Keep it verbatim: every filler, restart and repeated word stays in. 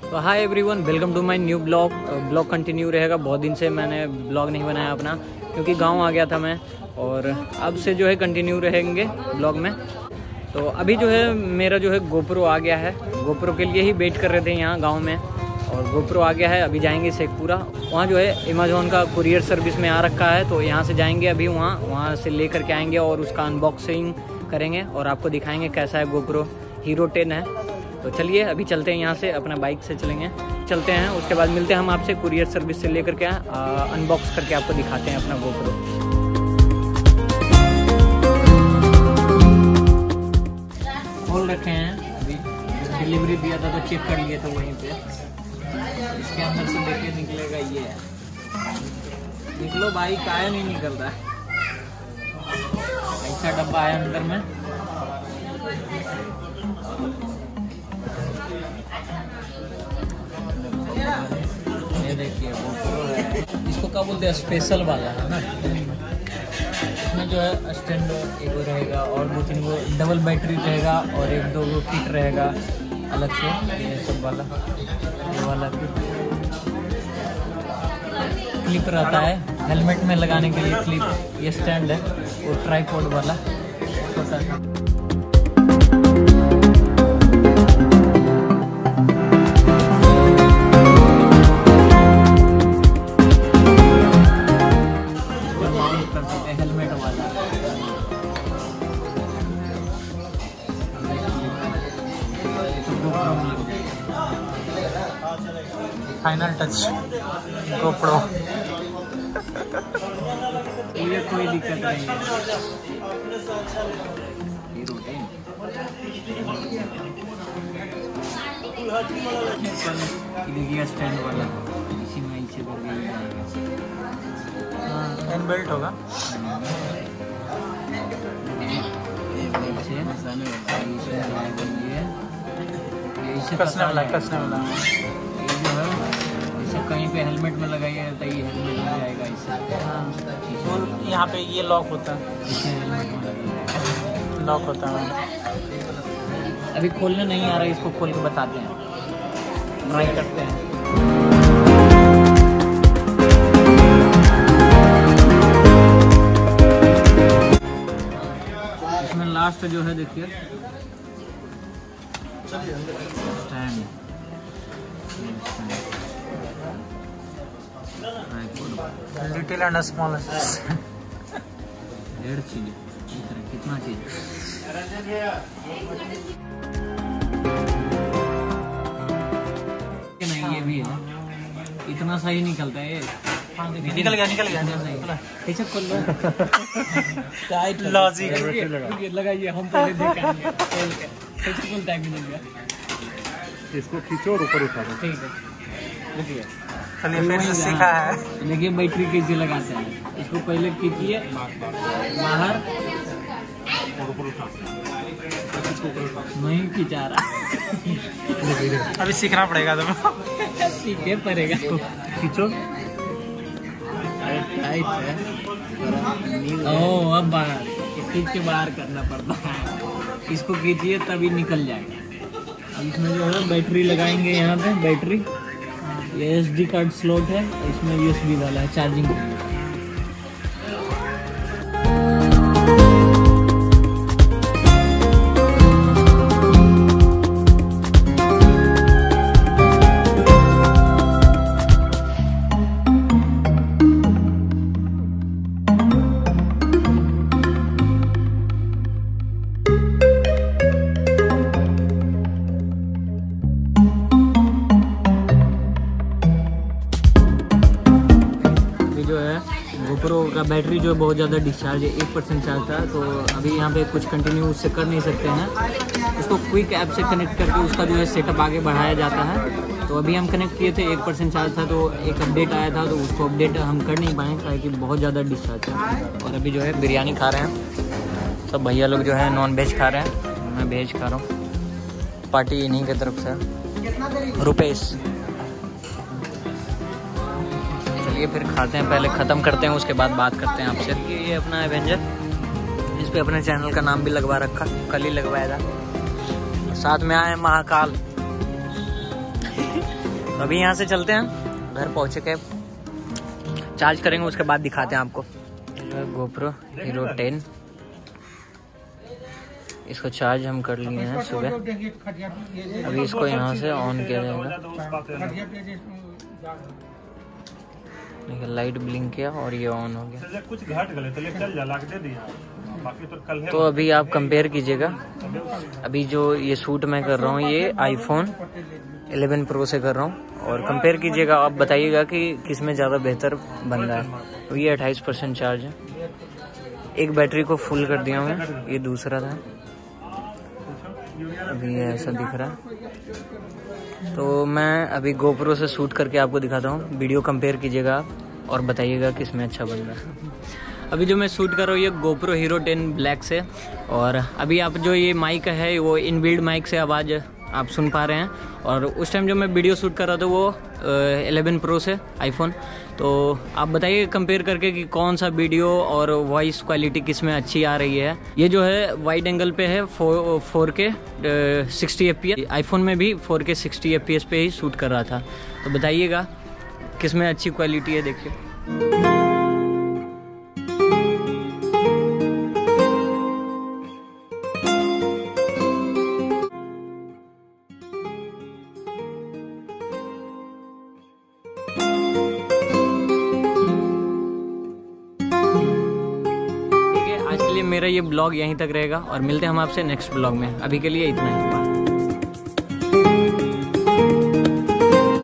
तो hi everyone, welcome to my new blog. Blog continue रहेगा। बहुत दिन से मैंने ब्लॉग नहीं बनाया अपना, क्योंकि गांव आ गया था मैं, और अब से जो है कंटिन्यू रहेंगे ब्लॉग में। तो अभी जो है मेरा जो है गोप्रो आ गया है। गोप्रो के लिए ही वेट कर रहे थे यहाँ गांव में, और गोप्रो आ गया है। अभी जाएंगे शेखपुरा, वहाँ जो है अमेज़ॉन का कुरियर सर्विस में आ रखा है, तो यहाँ से जाएंगे अभी वहाँ वहाँ से ले करके आएंगे और उसका अनबॉक्सिंग करेंगे और आपको दिखाएंगे कैसा है गोप्रो। हीरो टेन है। तो चलिए अभी चलते हैं यहाँ से, अपना बाइक से चलेंगे, चलते हैं। उसके बाद मिलते हैं हम आपसे कुरियर सर्विस से लेकर के अनबॉक्स करके आपको दिखाते हैं अपना गोप्रो। खोल रखे हैं, अभी डिलीवरी दिया था तो चेक कर लिए थे वहीं पे। इसके अंदर से देखिए निकलेगा ये है। निकलो भाई, काया नहीं निकल रहा है। ऐसा डब्बा है अंदर में। ये देखिए गोप्रो है, इसको क्या बोलते हैं, स्पेशल वाला है ना। इसमें जो है स्टैंड एक रहेगा और दो तीन गो डबल बैटरी रहेगा और एक दो गो किट रहेगा अलग से, ये सब वाला ये वाला क्लिप रहता है हेलमेट में लगाने के लिए क्लिप। ये स्टैंड है वो ट्राइपॉड वाला छोटा सा। हेलमेट वाला फाइनल टच गोप्रो। ये कोई दिक्कत नहीं है। हीरो टेन देखिए स्टैंड वाला, इसी में इसे करके हैंड बेल्ट होगा। कसने वाला कसने वाला ये जो है, इसे कहीं पे हेलमेट में लगाइए तो ये हेलमेट में जाएगा इससे। हाँ, यहाँ पे ये लॉक होता है, इसे हेलमेट में लगाइए लॉक होता है। अभी खोलने नहीं आ रहा है, इसको खोल के बताते हैं, ट्राई करते हैं। इसमें लास्ट जो है देखिए स्टैंड, लिटिल एंड स्मॉल डेढ़ चीज कितना चीज। नहीं ये भी है, इतना सही निकलता है ये। निकल गया निकल गया कैसे खोल लो। टाइट लॉजिक लगाइए, हम पहले देखेंगे खोल के कैसे खोलता है। मिल गया, इसको खींचो और ऊपर उठा दो। ठीक है, देखिए चलिए फिर से सीखा है। देखिए बैटरी कैसे लगाते हैं, इसको पहले खींचिए बाहर और ऊपर उठा, नहीं खींचा रहा। अभी सीखना पड़ेगा, तो सीखे पड़ेगा। खींचो, टाइट है। ओ अब बाहर खींच के बाहर करना पड़ता है। इसको खींचिए तभी निकल जाएगा। अब इसमें जो है बैटरी लगाएंगे, यहाँ पे बैटरी, ये एस डी कार्ड स्लॉट है, इसमें यू एस बी वाला है चार्जिंग के लिए। गोप्रो का बैटरी जो बहुत ज़्यादा डिस्चार्ज है, एक परसेंट चार्ज था, तो अभी यहाँ पे कुछ कंटिन्यू उससे कर नहीं सकते हैं। उसको क्विक ऐप से कनेक्ट करके उसका जो है सेटअप आगे बढ़ाया जाता है। तो अभी हम कनेक्ट किए थे, एक परसेंट चार्ज था, तो एक अपडेट आया था, तो उसको अपडेट हम कर नहीं पाए क्योंकि बहुत ज़्यादा डिस्चार्ज है। और अभी जो है बिरयानी खा रहे हैं सब भैया लोग, जो है नॉन वेज खा रहे हैं, मैं वेज खा रहा हूँ। पार्टी इन्हीं की तरफ से रुपेश। ये फिर खाते हैं, पहले ख़त्म करते हैं, उसके बाद बात करते हैं आपसे। ये अपना एवेंजर, इस पे अपने चैनल का नाम भी लगवा रखा, कल ही लगवाया था। साथ में आए महाकाल। तो अभी यहाँ से चलते हैं, घर पहुँचे के चार्ज करेंगे, उसके बाद दिखाते हैं आपको। जो है गोप्रो हीरो टेन, इसको चार्ज हम कर लिए हैं सुबह। अभी इसको यहाँ से ऑन किया जाएगा। देखिए लाइट ब्लिंक किया और ये ऑन हो गया। कुछ घट गए तो चल जा लाग दे दिया, बाकी तो कल है। तो अभी आप कंपेयर कीजिएगा, अभी जो ये शूट मैं कर रहा हूँ ये आईफोन इलेवन प्रो से कर रहा हूँ, और कंपेयर कीजिएगा, आप बताइएगा कि किसमें ज़्यादा बेहतर बन रहा है। तो ये अट्ठाईस परसेंट चार्ज है, एक बैटरी को फुल कर दिया मैं, ये दूसरा था, अभी ये ऐसा दिख रहा है। तो मैं अभी गोप्रो से शूट करके आपको दिखाता हूँ, वीडियो कंपेयर कीजिएगा आप और बताइएगा किसमें अच्छा बन रहा है। अभी जो मैं शूट कर रहा हूँ ये गोप्रो हीरो टेन ब्लैक से, और अभी आप जो ये माइक है वो इनबिल्ड माइक से आवाज़ आप सुन पा रहे हैं, और उस टाइम जो मैं वीडियो शूट कर रहा था वो इलेवन प्रो से आईफोन। तो आप बताइए कंपेयर करके कि कौन सा वीडियो और वॉइस क्वालिटी किस में अच्छी आ रही है। ये जो है वाइड एंगल पे है, four four K sixty F P S, iPhone में भी four K sixty F P S पे ही शूट कर रहा था। तो बताइएगा किस में अच्छी क्वालिटी है, देखिए। आज के लिए मेरा ये ब्लॉग यहीं तक रहेगा, और मिलते हैं हम आपसे नेक्स्ट ब्लॉग में। अभी के लिए इतना ही।